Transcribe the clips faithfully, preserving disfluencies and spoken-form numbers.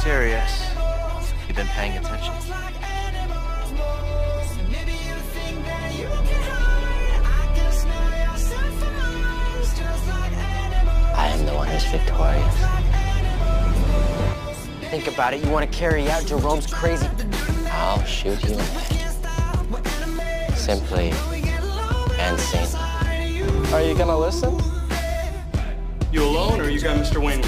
serious. You been paying attention? I am the one who's victorious. Think about it. You want to carry out Jerome's crazy... I'll shoot you in the head. Simply and sanely. Are you gonna listen? You alone, or you got Mister Wayne?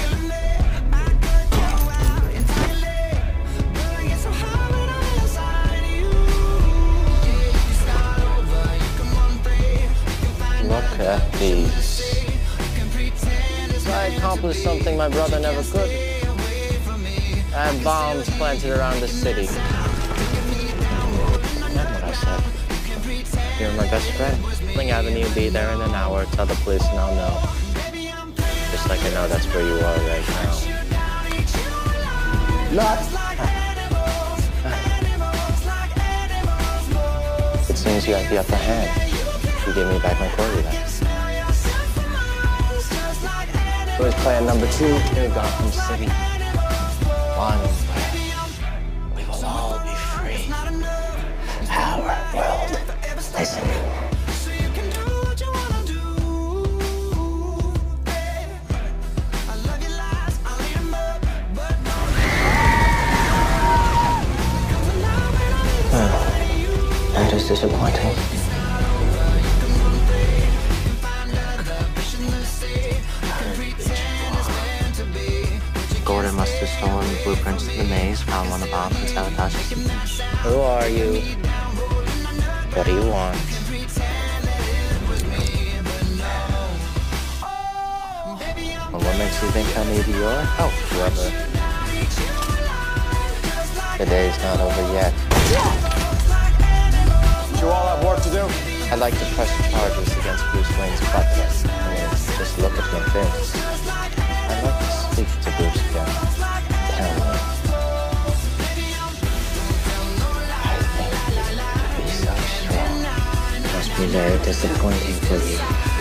Look at these. I accomplished something my brother never could. I have bombs planted around the city. Remember what I said. You're my best friend. Spring Avenue, be there in an hour. Tell the police and I'll know. Just like I know that's where you are right now. Not. It seems you have the upper hand. You give me back my Corey then. So he's plan number two in Gotham City. One where we will all be free. Our world. Listen. That is disappointing. Gordon must have stolen the blueprints to the maze, found one of the bombs, and sabotaged it. Who are you? What do you want? Well, what makes you think I need your help, brother? The day's not over yet. You all have work to do. I'd like to press charges against Bruce Wayne's butler. I mean, just look at my face. I'd like to speak to Bruce again. Tell me. I think he'd be so strong. Must be very disappointing for you.